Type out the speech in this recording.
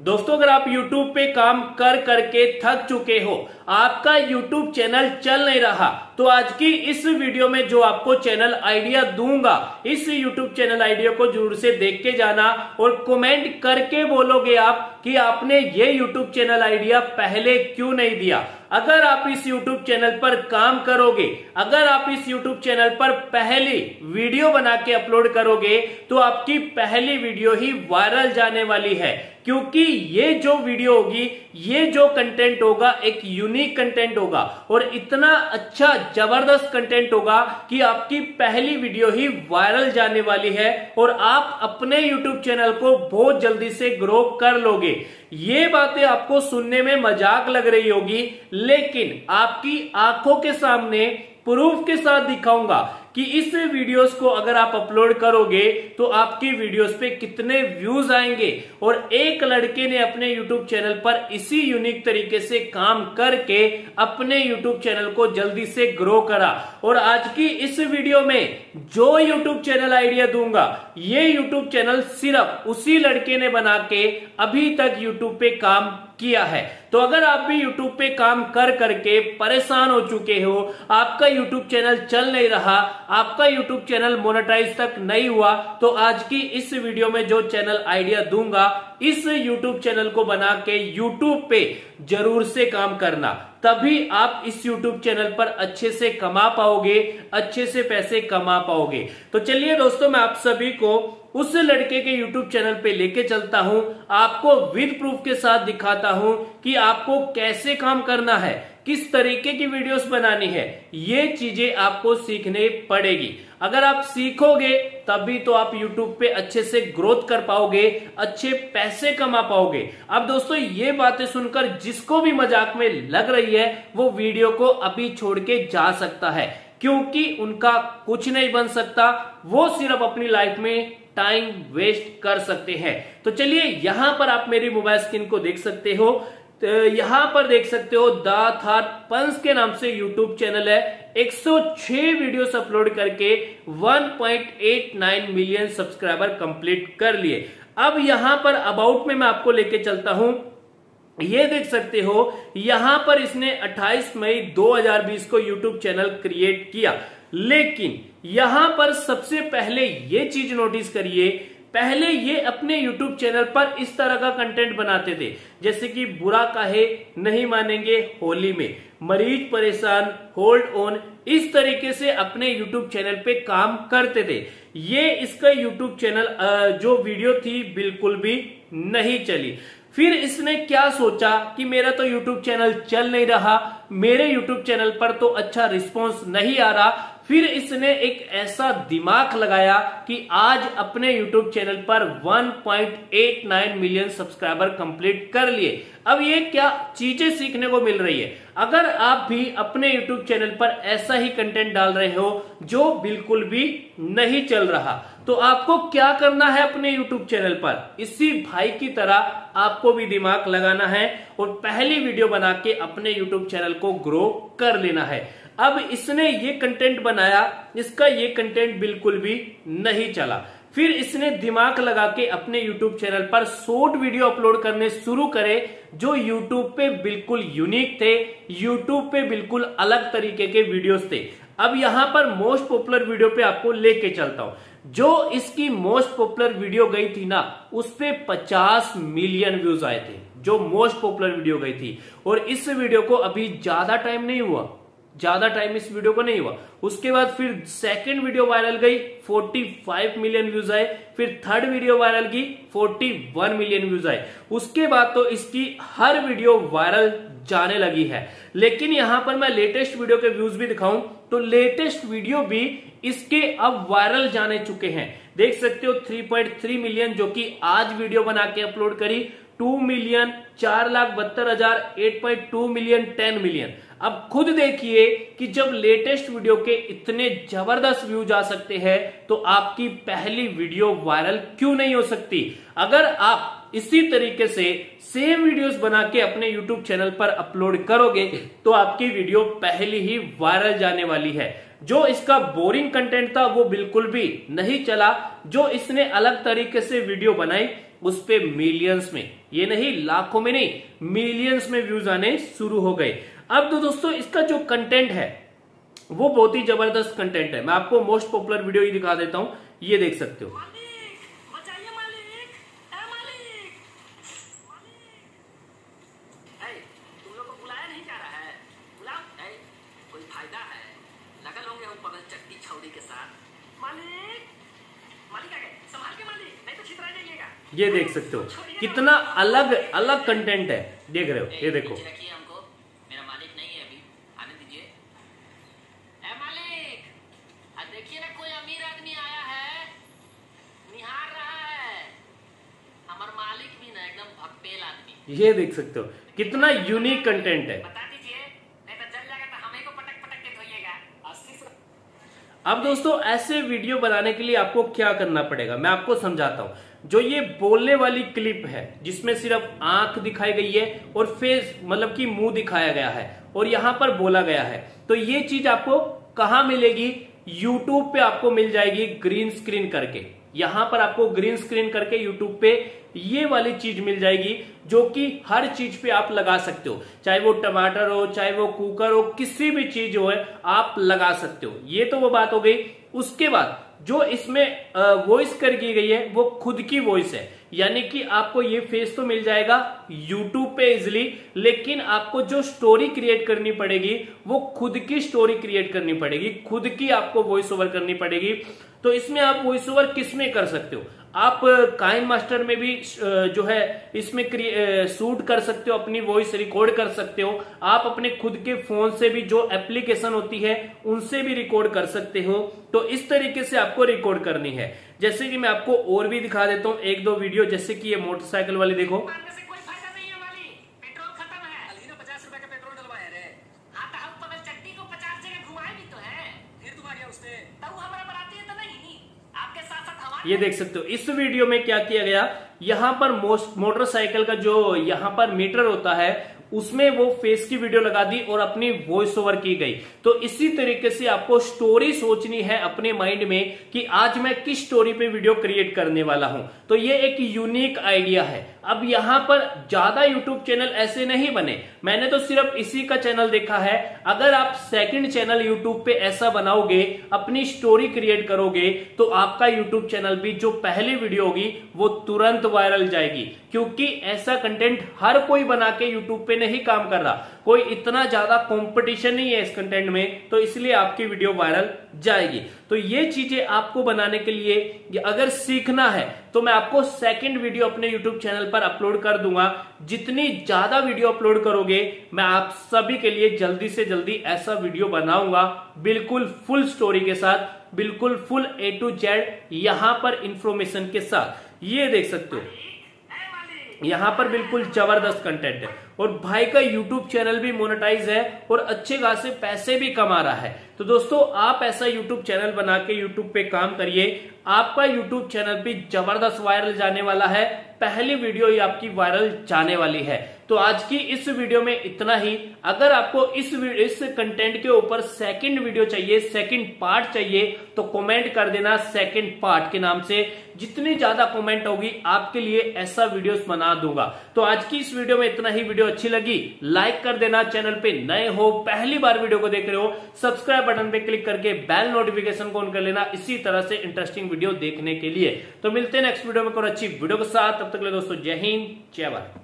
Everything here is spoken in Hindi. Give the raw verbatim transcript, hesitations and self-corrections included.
दोस्तों, अगर आप YouTube पे काम कर करके थक चुके हो, आपका YouTube चैनल चल नहीं रहा, तो आज की इस वीडियो में जो आपको चैनल आइडिया दूंगा, इस YouTube चैनल आइडिया को जरूर से देख के जाना और कमेंट करके बोलोगे आप कि आपने ये YouTube चैनल आइडिया पहले क्यों नहीं दिया। अगर आप इस YouTube चैनल पर काम करोगे, अगर आप इस YouTube चैनल पर पहली वीडियो बना के अपलोड करोगे, तो आपकी पहली वीडियो ही वायरल जाने वाली है, क्योंकि ये जो वीडियो होगी, ये जो कंटेंट होगा, एक यूनिक कंटेंट होगा और इतना अच्छा जबरदस्त कंटेंट होगा कि आपकी पहली वीडियो ही वायरल जाने वाली है और आप अपने YouTube चैनल को बहुत जल्दी से ग्रो कर लोगे। ये बातें आपको सुनने में मजाक लग रही होगी, लेकिन आपकी आंखों के सामने प्रूफ के साथ दिखाऊंगा कि इस वीडियोस को अगर आप अपलोड करोगे तो आपकी वीडियोस पे कितने व्यूज आएंगे। और एक लड़के ने अपने YouTube चैनल पर इसी यूनिक तरीके से काम करके अपने YouTube चैनल को जल्दी से ग्रो करा। और आज की इस वीडियो में जो YouTube चैनल आइडिया दूंगा, ये YouTube चैनल सिर्फ उसी लड़के ने बना के अभी तक YouTube पे काम किया है। तो अगर आप भी YouTube पे काम कर करके परेशान हो चुके हो, आपका YouTube चैनल चल नहीं रहा, आपका YouTube चैनल मोनेटाइज तक नहीं हुआ, तो आज की इस वीडियो में जो चैनल आइडिया दूंगा, इस YouTube चैनल को बना के YouTube पे जरूर से काम करना, तभी आप इस YouTube चैनल पर अच्छे से कमा पाओगे, अच्छे से पैसे कमा पाओगे। तो चलिए दोस्तों, मैं आप सभी को उस लड़के के YouTube चैनल पे लेके चलता हूं, आपको विद प्रूफ के साथ दिखाता हूं कि आपको कैसे काम करना है, किस तरीके की वीडियोस बनानी है। ये चीजें आपको सीखने पड़ेगी। अगर आप सीखोगे तभी तो आप YouTube पे अच्छे से ग्रोथ कर पाओगे, अच्छे पैसे कमा पाओगे। अब दोस्तों, ये बातें सुनकर जिसको भी मजाक में लग रही है, वो वीडियो को अभी छोड़ के जा सकता है, क्योंकि उनका कुछ नहीं बन सकता। वो सिर्फ अपनी लाइफ में टाइम वेस्ट कर सकते हैं। तो चलिए, यहां पर आप मेरी मोबाइल स्क्रीन को देख सकते हो। तो यहां पर देख सकते हो द थार पंस के नाम से YouTube चैनल है। एक सौ छह वीडियोस अपलोड करके एक पॉइंट आठ नौ मिलियन सब्सक्राइबर कंप्लीट कर लिए। अब यहां पर अबाउट में मैं आपको लेके चलता हूं। ये देख सकते हो, यहां पर इसने अट्ठाईस मई दो हज़ार बीस को YouTube चैनल क्रिएट किया। लेकिन यहां पर सबसे पहले ये चीज नोटिस करिए, पहले ये अपने YouTube चैनल पर इस तरह का कंटेंट बनाते थे, जैसे कि बुरा काहे नहीं मानेंगे होली में, मरीज परेशान, होल्ड ऑन, इस तरीके से अपने YouTube चैनल पे काम करते थे। ये इसका YouTube चैनल जो वीडियो थी बिल्कुल भी नहीं चली। फिर इसने क्या सोचा कि मेरा तो YouTube चैनल चल नहीं रहा, मेरे YouTube चैनल पर तो अच्छा रिस्पॉन्स नहीं आ रहा। फिर इसने एक ऐसा दिमाग लगाया कि आज अपने YouTube चैनल पर एक पॉइंट आठ नौ मिलियन सब्सक्राइबर कंप्लीट कर लिए। अब ये क्या चीजें सीखने को मिल रही है। अगर आप भी अपने YouTube चैनल पर ऐसा ही कंटेंट डाल रहे हो जो बिल्कुल भी नहीं चल रहा, तो आपको क्या करना है अपने YouTube चैनल पर, इसी भाई की तरह आपको भी दिमाग लगाना है और पहली वीडियो बना के अपने YouTube चैनल को ग्रो कर लेना है। अब इसने ये कंटेंट बनाया, इसका ये कंटेंट बिल्कुल भी नहीं चला। फिर इसने दिमाग लगा के अपने YouTube चैनल पर शॉर्ट वीडियो अपलोड करने शुरू करे, जो YouTube पे बिल्कुल यूनिक थे, YouTube पे बिल्कुल अलग तरीके के वीडियोस थे। अब यहां पर मोस्ट पॉपुलर वीडियो पे आपको लेके चलता हूं। जो इसकी मोस्ट पॉपुलर वीडियो गई थी ना, उस पे पचास मिलियन व्यूज आए थे, जो मोस्ट पॉपुलर वीडियो गई थी। और इस वीडियो को अभी ज्यादा टाइम नहीं हुआ, ज्यादा टाइम इस वीडियो को नहीं हुआ। उसके बाद फिर सेकंड वीडियो वायरल गई, पैंतालीस मिलियन व्यूज आए। फिर थर्ड वीडियो वायरल की, इकतालीस मिलियन व्यूज आए। उसके बाद तो इसकी हर वीडियो वायरल जाने लगी है। लेकिन यहां पर मैं लेटेस्ट वीडियो के व्यूज भी दिखाऊं, तो लेटेस्ट वीडियो भी इसके अब वायरल जाने चुके हैं। देख सकते हो तीन पॉइंट तीन मिलियन, जो कि आज वीडियो बना के अपलोड करी, दो मिलियन, चार लाख बहत्तर हजार, आठ पॉइंट दो मिलियन, दस मिलियन। अब खुद देखिए कि जब लेटेस्ट वीडियो के इतने जबरदस्त व्यूज आ सकते हैं, तो आपकी पहली वीडियो वायरल क्यों नहीं हो सकती। अगर आप इसी तरीके से सेम वीडियोस बना के अपने YouTube चैनल पर अपलोड करोगे, तो आपकी वीडियो पहली ही वायरल जाने वाली है। जो इसका बोरिंग कंटेंट था वो बिल्कुल भी नहीं चला। जो इसने अलग तरीके से वीडियो बनाई, उस पे मिलियंस में, ये नहीं लाखों में नहीं, मिलियंस में व्यूज आने शुरू हो गए। अब तो दोस्तों इसका जो कंटेंट है वो बहुत ही जबरदस्त कंटेंट है। मैं आपको मोस्ट पॉपुलर वीडियो ही दिखा देता हूं, ये देख सकते हो। ये देख सकते हो कितना अलग अलग कंटेंट है, देख रहे हो, ये देखो। हमको मेरा मालिक नहीं है, अभी आने दीजिए। ए मालिक, देखिए ना कोई अमीर आदमी आया है, निहार रहा है। हमारा मालिक भी ना एकदम भक्तेल आदमी। ये देख सकते हो कितना यूनिक कंटेंट है। बता दीजिए, नहीं तो जल जाएगा तो हमें को पटक पटक के धोइएगा। अब दोस्तों ऐसे वीडियो बनाने के लिए आपको क्या करना पड़ेगा, मैं आपको समझाता हूं। जो ये बोलने वाली क्लिप है जिसमें सिर्फ आंख दिखाई गई है और फेस मतलब कि मुंह दिखाया गया है और यहां पर बोला गया है, तो ये चीज आपको कहां मिलेगी? यूट्यूब पे आपको मिल जाएगी ग्रीन स्क्रीन करके। यहां पर आपको ग्रीन स्क्रीन करके यूट्यूब पे ये वाली चीज मिल जाएगी जो कि हर चीज पे आप लगा सकते हो, चाहे वो टमाटर हो, चाहे वो कुकर हो, किसी भी चीज हो है आप लगा सकते हो। ये तो वो बात हो गई। उसके बाद जो इसमें वॉइस कर की गई है वो खुद की वॉइस है, यानी कि आपको ये फेस तो मिल जाएगा यूट्यूब पे इजिली, लेकिन आपको जो स्टोरी क्रिएट करनी पड़ेगी वो खुद की स्टोरी क्रिएट करनी पड़ेगी, खुद की आपको वॉइस ओवर करनी पड़ेगी। तो इसमें आप वॉइस ओवर किस में कर सकते हो? आप काइन मास्टर में भी जो है इसमें शूट कर सकते हो, अपनी वॉइस रिकॉर्ड कर सकते हो। आप अपने खुद के फोन से भी जो एप्लीकेशन होती है उनसे भी रिकॉर्ड कर सकते हो। तो इस तरीके से आपको रिकॉर्ड करनी है। जैसे कि मैं आपको और भी दिखा देता हूं एक दो वीडियो, जैसे कि ये मोटरसाइकिल वाली देखो। ये देख सकते हो इस वीडियो में क्या किया गया, यहां पर मोटरसाइकिल का जो यहां पर मीटर होता है उसमें वो फेस की वीडियो लगा दी और अपनी वॉइस ओवर की गई। तो इसी तरीके से आपको स्टोरी सोचनी है अपने माइंड में कि आज मैं किस स्टोरी पे वीडियो क्रिएट करने वाला हूं। तो ये एक यूनिक आइडिया है। अब यहां पर ज्यादा यूट्यूब चैनल ऐसे नहीं बने, मैंने तो सिर्फ इसी का चैनल देखा है। अगर आप सेकंड चैनल यूट्यूब पे ऐसा बनाओगे, अपनी स्टोरी क्रिएट करोगे, तो आपका यूट्यूब चैनल भी जो पहली वीडियो होगी वो तुरंत वायरल जाएगी, क्योंकि ऐसा कंटेंट हर कोई बना के यूट्यूब पे नहीं काम कर रहा, कोई इतना ज्यादा कंपटीशन नहीं है इस कंटेंट में, तो इसलिए आपकी वीडियो वायरल जाएगी। तो ये चीजें आपको बनाने के लिए अगर सीखना है तो मैं आपको सेकंड वीडियो अपने यूट्यूब चैनल पर अपलोड कर दूंगा। जितनी ज्यादा वीडियो अपलोड करोगे मैं आप सभी के लिए जल्दी से जल्दी ऐसा वीडियो बनाऊंगा, बिल्कुल फुल स्टोरी के साथ, बिल्कुल फुल ए टू जेड यहां पर इंफॉर्मेशन के साथ। ये देख सकते हो यहां पर बिल्कुल जबरदस्त कंटेंट है और भाई का यूट्यूब चैनल भी मोनेटाइज है और अच्छे खासे पैसे भी कमा रहा है। तो दोस्तों आप ऐसा यूट्यूब चैनल बना के यूट्यूब पे काम करिए, आपका यूट्यूब चैनल भी जबरदस्त वायरल जाने वाला है। पहली वीडियो ही आपकी वायरल जाने वाली है। तो आज की इस वीडियो में इतना ही। अगर आपको इस इस कंटेंट के ऊपर सेकंड वीडियो चाहिए, सेकंड पार्ट चाहिए, तो कमेंट कर देना सेकंड पार्ट के नाम से। जितनी ज्यादा कमेंट होगी आपके लिए ऐसा वीडियोस बना दूंगा। तो आज की इस वीडियो में इतना ही। वीडियो अच्छी लगी लाइक कर देना, चैनल पे नए हो पहली बार वीडियो को देख रहे हो सब्सक्राइब बटन पे क्लिक करके बेल नोटिफिकेशन को ऑन कर लेना, इसी तरह से इंटरेस्टिंग वीडियो देखने के लिए। तो मिलते हैं नेक्स्ट वीडियो में और अच्छी वीडियो के साथ। तब तक के लिए दोस्तों जय हिंद जय भारत।